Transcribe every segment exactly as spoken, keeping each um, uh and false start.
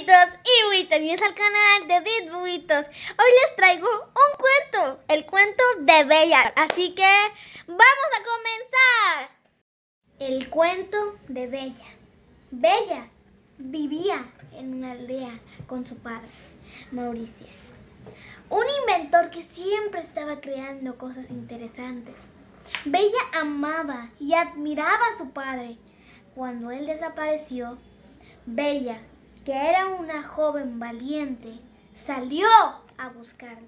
buitos y buitas, bienvenidos al canal de diez buitos. Hoy les traigo un cuento, el cuento de Bella. Así que vamos a comenzar. El cuento de Bella. Bella vivía en una aldea con su padre, Mauricio, un inventor que siempre estaba creando cosas interesantes. Bella amaba y admiraba a su padre. Cuando él desapareció, Bella, que era una joven valiente, salió a buscarlo.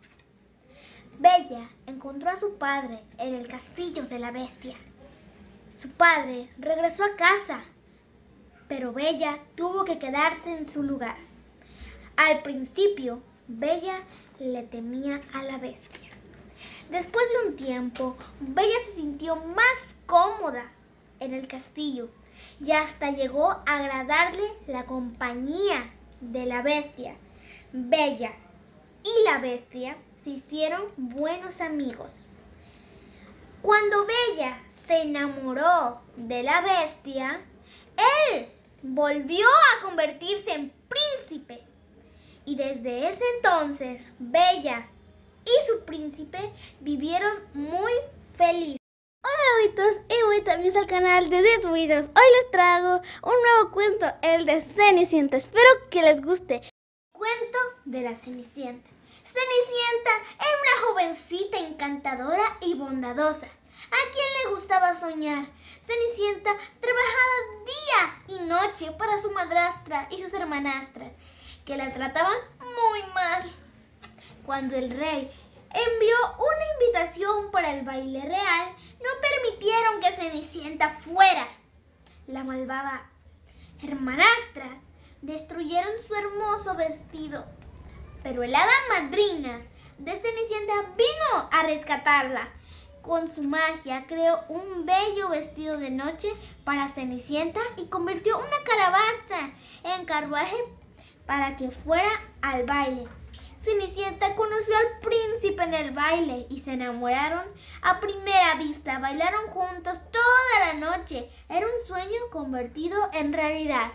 Bella encontró a su padre en el castillo de la bestia. Su padre regresó a casa, pero Bella tuvo que quedarse en su lugar. Al principio, Bella le temía a la bestia. Después de un tiempo, Bella se sintió más cómoda en el castillo y hasta llegó a agradarle la compañía de la bestia. Bella y la bestia se hicieron buenos amigos. Cuando Bella se enamoró de la bestia, él volvió a convertirse en príncipe. Y desde ese entonces, Bella y su príncipe vivieron muy felices. Hola buitos y buitas, bienvenidos al canal de diez buitos. Hoy les traigo un nuevo cuento, el de Cenicienta. Espero que les guste. Cuento de la Cenicienta. Cenicienta era una jovencita encantadora y bondadosa, a quien le gustaba soñar. Cenicienta trabajaba día y noche para su madrastra y sus hermanastras, que la trataban muy mal. Cuando el rey envió una invitación para el baile real, no permitieron que Cenicienta fuera. La malvada hermanastras destruyeron su hermoso vestido, pero el hada madrina de Cenicienta vino a rescatarla. Con su magia creó un bello vestido de noche para Cenicienta y convirtió una calabaza en carruaje para que fuera al baile. Cenicienta conoció al príncipe en el baile y se enamoraron a primera vista. Bailaron juntos toda la noche. Era un sueño convertido en realidad.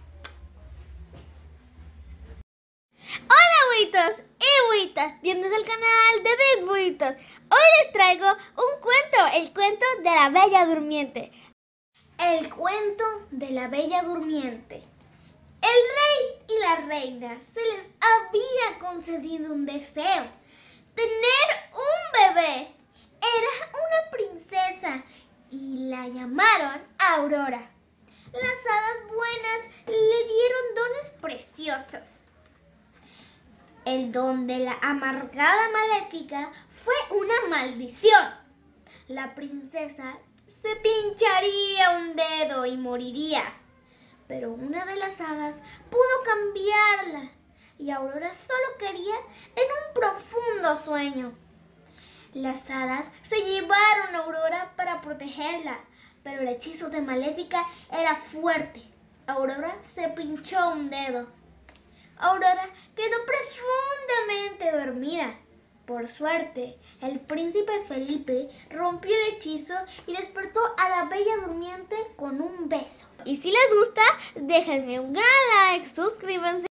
Hola buitos y buitas, bienvenidos al canal de diez buitos. Hoy les traigo un cuento, el cuento de la Bella Durmiente. El cuento de la Bella Durmiente. El rey y la reina se les había concedido un deseo: tener un bebé. Era una princesa y la llamaron Aurora. Las hadas buenas le dieron dones preciosos. El don de la amargada maléfica fue una maldición. La princesa se pincharía un dedo y moriría. Pero una de las hadas pudo cambiarla y Aurora solo quería en un profundo sueño. Las hadas se llevaron a Aurora para protegerla, pero el hechizo de Maléfica era fuerte. Aurora se pinchó un dedo. Aurora quedó profundamente dormida. Por suerte, el príncipe Felipe rompió el hechizo y despertó a la Bella Durmiente con un beso. Y si les gusta, déjenme un gran like, suscríbanse.